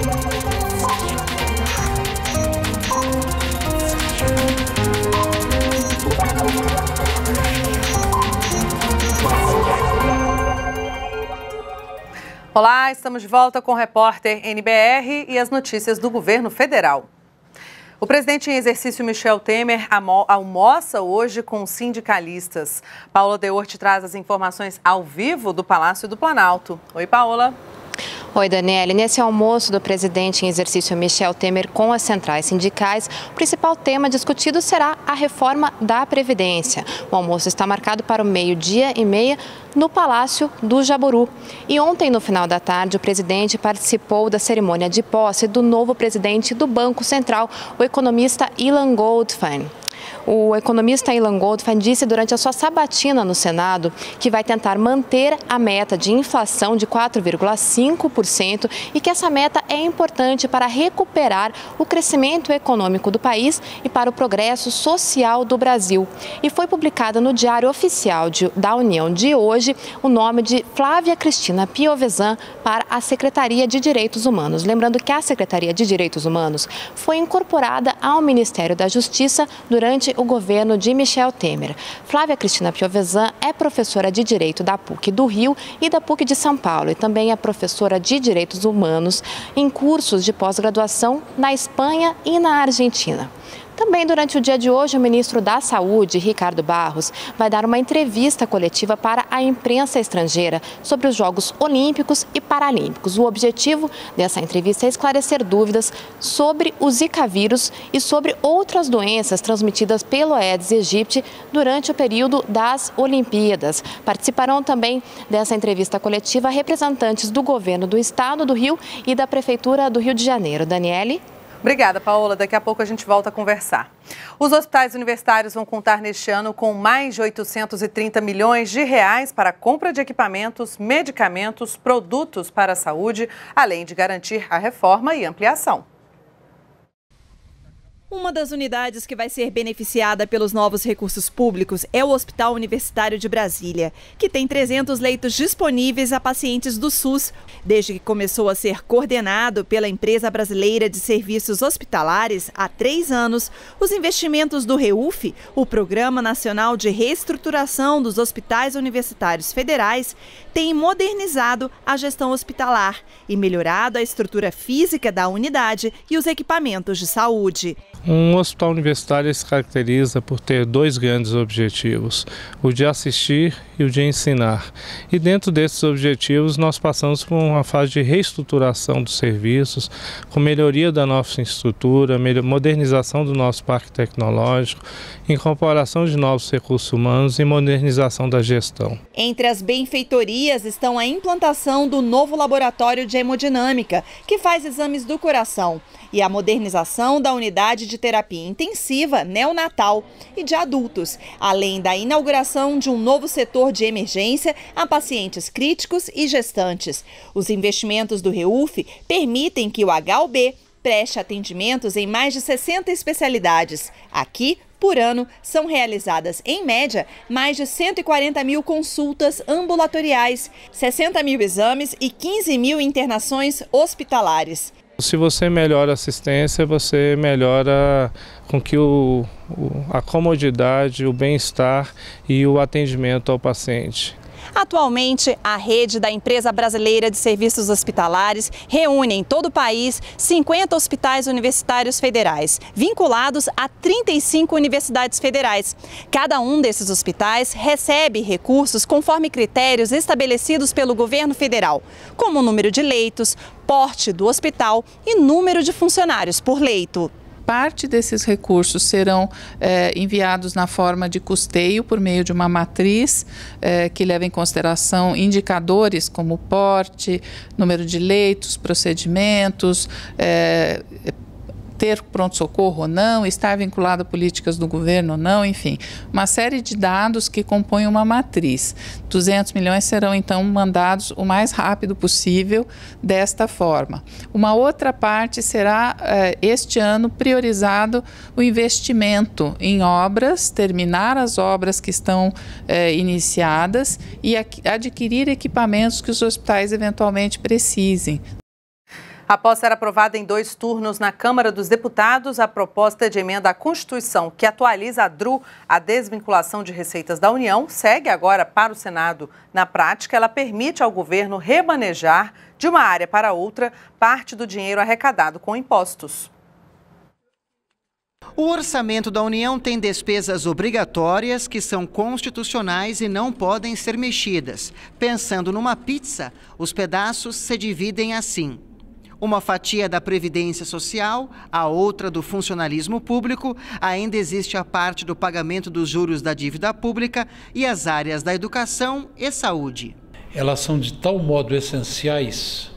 Olá, estamos de volta com o repórter NBR e as notícias do governo federal. O presidente em exercício Michel Temer almoça hoje com sindicalistas. Paola Deorte traz as informações ao vivo do Palácio do Planalto. Oi, Paola. Oi, Daniele. Nesse almoço do presidente em exercício Michel Temer com as centrais sindicais, o principal tema discutido será a reforma da Previdência. O almoço está marcado para o 12h30 no Palácio do Jaburu. E ontem, no final da tarde, o presidente participou da cerimônia de posse do novo presidente do Banco Central, o economista Ilan Goldfein. O economista Ilan Goldfein disse durante a sua sabatina no Senado que vai tentar manter a meta de inflação de 4,5% e que essa meta é importante para recuperar o crescimento econômico do país e para o progresso social do Brasil. E foi publicado no Diário Oficial da União de hoje o nome de Flávia Cristina Piovesan para a Secretaria de Direitos Humanos. Lembrando que a Secretaria de Direitos Humanos foi incorporada ao Ministério da Justiça durante o governo de Michel Temer. Flávia Cristina Piovesan é professora de Direito da PUC do Rio e da PUC de São Paulo e também é professora de Direitos Humanos em cursos de pós-graduação na Espanha e na Argentina. Também durante o dia de hoje, o ministro da Saúde, Ricardo Barros, vai dar uma entrevista coletiva para a imprensa estrangeira sobre os Jogos Olímpicos e Paralímpicos. O objetivo dessa entrevista é esclarecer dúvidas sobre o Zika vírus e sobre outras doenças transmitidas pelo Aedes aegypti durante o período das Olimpíadas. Participarão também dessa entrevista coletiva representantes do governo do estado do Rio e da Prefeitura do Rio de Janeiro. Daniele? Obrigada, Paola. Daqui a pouco a gente volta a conversar. Os hospitais universitários vão contar neste ano com mais de 830 milhões de reais para a compra de equipamentos, medicamentos, produtos para a saúde, além de garantir a reforma e ampliação. Uma das unidades que vai ser beneficiada pelos novos recursos públicos é o Hospital Universitário de Brasília, que tem 300 leitos disponíveis a pacientes do SUS. Desde que começou a ser coordenado pela Empresa Brasileira de Serviços Hospitalares há 3 anos, os investimentos do REUF, o Programa Nacional de Reestruturação dos Hospitais Universitários Federais, têm modernizado a gestão hospitalar e melhorado a estrutura física da unidade e os equipamentos de saúde. Um hospital universitário se caracteriza por ter 2 grandes objetivos, o de assistir e o de ensinar. E dentro desses objetivos nós passamos por uma fase de reestruturação dos serviços, com melhoria da nossa estrutura, modernização do nosso parque tecnológico, incorporação de novos recursos humanos e modernização da gestão. Entre as benfeitorias estão a implantação do novo laboratório de hemodinâmica, que faz exames do coração, e a modernização da unidade de terapia intensiva neonatal e de adultos, além da inauguração de um novo setor de emergência a pacientes críticos e gestantes. Os investimentos do REUF permitem que o HUB preste atendimentos em mais de 60 especialidades. Aqui, por ano, são realizadas, em média, mais de 140 mil consultas ambulatoriais, 60 mil exames e 15 mil internações hospitalares. Se você melhora a assistência, você melhora com que a comodidade, o bem-estar e o atendimento ao paciente. Atualmente, a rede da Empresa Brasileira de Serviços Hospitalares reúne em todo o país 50 hospitais universitários federais, vinculados a 35 universidades federais. Cada um desses hospitais recebe recursos conforme critérios estabelecidos pelo governo federal, como o número de leitos, porte do hospital e número de funcionários por leito. Parte desses recursos serão enviados na forma de custeio por meio de uma matriz que leva em consideração indicadores como porte, número de leitos, procedimentos, ter pronto-socorro ou não, estar vinculado a políticas do governo ou não, enfim, uma série de dados que compõem uma matriz. 200 milhões serão então mandados o mais rápido possível desta forma. Uma outra parte será, este ano, priorizado o investimento em obras, terminar as obras que estão iniciadas e adquirir equipamentos que os hospitais eventualmente precisem. Após ser aprovada em 2 turnos na Câmara dos Deputados, a proposta de emenda à Constituição que atualiza a DRU, a desvinculação de receitas da União, segue agora para o Senado. Na prática, ela permite ao governo remanejar de uma área para outra parte do dinheiro arrecadado com impostos. O orçamento da União tem despesas obrigatórias que são constitucionais e não podem ser mexidas. Pensando numa pizza, os pedaços se dividem assim: uma fatia da Previdência Social, a outra do funcionalismo público, ainda existe a parte do pagamento dos juros da dívida pública e as áreas da educação e saúde. Elas são de tal modo essenciais,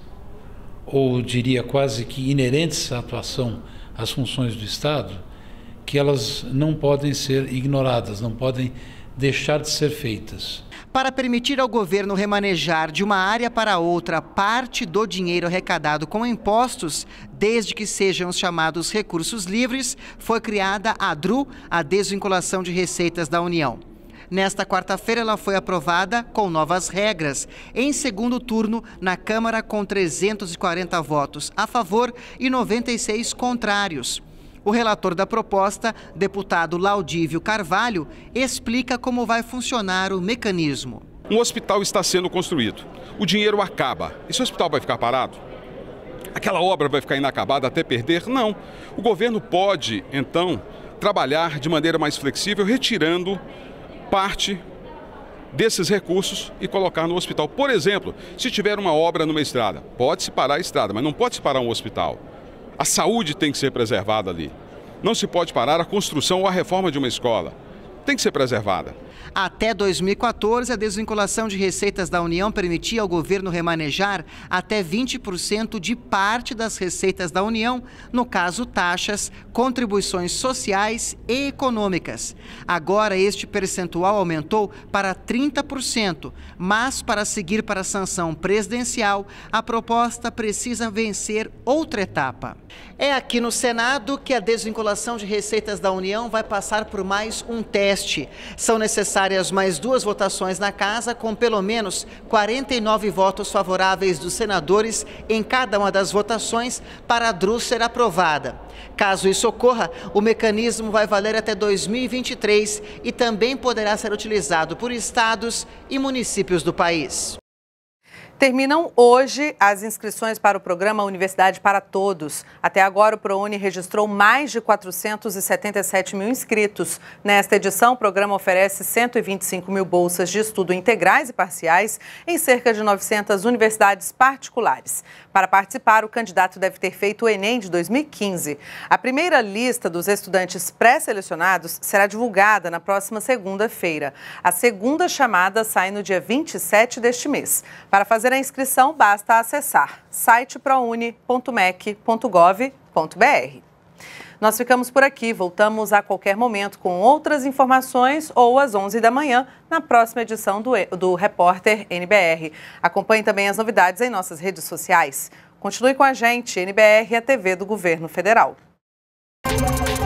ou diria quase que inerentes à atuação, às funções do Estado, que elas não podem ser ignoradas, não podem deixar de ser feitas. Para permitir ao governo remanejar de uma área para outra parte do dinheiro arrecadado com impostos, desde que sejam os chamados recursos livres, foi criada a DRU, a desvinculação de receitas da União. Nesta quarta-feira, ela foi aprovada com novas regras, em segundo turno na Câmara, com 340 votos a favor e 96 contrários. O relator da proposta, deputado Laudívio Carvalho, explica como vai funcionar o mecanismo. Um hospital está sendo construído, o dinheiro acaba. Esse hospital vai ficar parado? Aquela obra vai ficar inacabada até perder? Não. O governo pode, então, trabalhar de maneira mais flexível, retirando parte desses recursos e colocar no hospital. Por exemplo, se tiver uma obra numa estrada, pode-se parar a estrada, mas não pode-se parar um hospital. A saúde tem que ser preservada ali. Não se pode parar a construção ou a reforma de uma escola. Tem que ser preservada. Até 2014, a desvinculação de receitas da União permitia ao governo remanejar até 20% de parte das receitas da União, no caso taxas, contribuições sociais e econômicas. Agora, este percentual aumentou para 30%, mas para seguir para a sanção presidencial, a proposta precisa vencer outra etapa. É aqui no Senado que a desvinculação de receitas da União vai passar por mais um teste. São necessárias mais 2 votações na Casa, com pelo menos 49 votos favoráveis dos senadores em cada uma das votações para a DRU ser aprovada. Caso isso ocorra, o mecanismo vai valer até 2023 e também poderá ser utilizado por estados e municípios do país. Terminam hoje as inscrições para o programa Universidade para Todos. Até agora, o ProUni registrou mais de 477 mil inscritos. Nesta edição, o programa oferece 125 mil bolsas de estudo integrais e parciais em cerca de 900 universidades particulares. Para participar, o candidato deve ter feito o Enem de 2015. A primeira lista dos estudantes pré-selecionados será divulgada na próxima segunda-feira. A segunda chamada sai no dia 27 deste mês. Para fazer a inscrição, basta acessar site.prouni.mec.gov.br. Nós ficamos por aqui, voltamos a qualquer momento com outras informações ou às 11 da manhã na próxima edição do Repórter NBR. Acompanhe também as novidades em nossas redes sociais. Continue com a gente, NBR, a TV do Governo Federal.